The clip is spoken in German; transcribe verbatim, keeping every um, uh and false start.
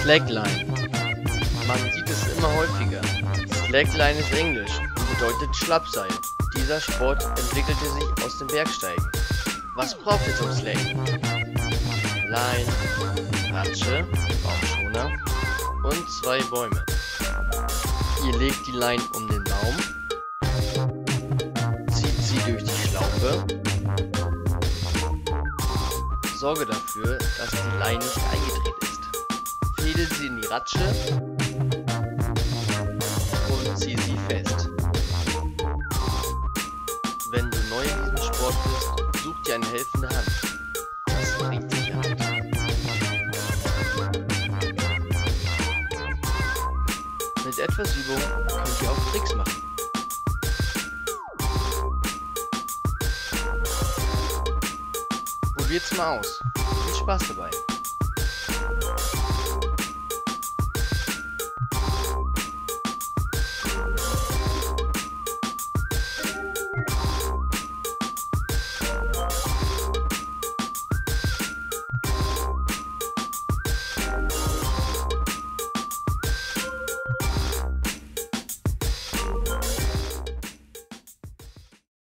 Slackline. Man sieht es immer häufiger. Slackline ist Englisch und bedeutet Schlappseil. Dieser Sport entwickelte sich aus dem Bergsteigen. Was braucht ihr zum Slacken? Line, Ratsche, Baumschoner und zwei Bäume. Ihr legt die Line um den Baum, zieht sie durch die Schlaufe, sorge dafür, dass die Line nicht eingedreht ist. Fädel sie in die Ratsche und zieh sie fest. Wenn du neu in diesem Sport bist, such dir eine helfende Hand. Das bringt Sicherheit. Mit etwas Übung könnt ihr auch Tricks machen. Probiert's mal aus. Viel Spaß dabei.